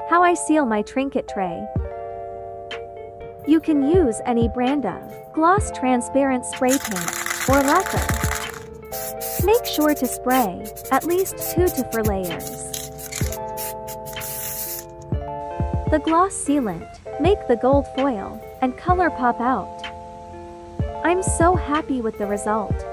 How I seal my trinket tray. You can use any brand of gloss transparent spray paint or lacquer. Make sure to spray at least 2 to 4 layers. The gloss sealant make the gold foil and color pop out. I'm so happy with the result.